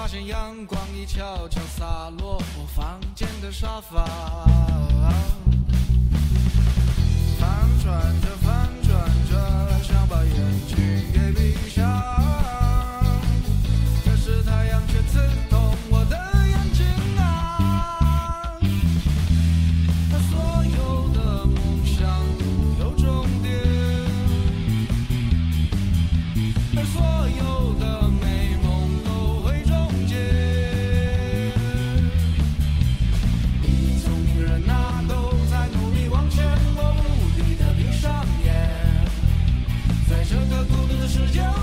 现阳光已悄悄洒落我房间的沙发，翻转着翻转着，想把眼睛给闭上，可是太阳却刺痛我的眼睛啊。所有的梦想有终点，而所有的美梦都会终结。你聪明人啊，都在努力往前，我无力的闭上眼，在这个孤独的世界。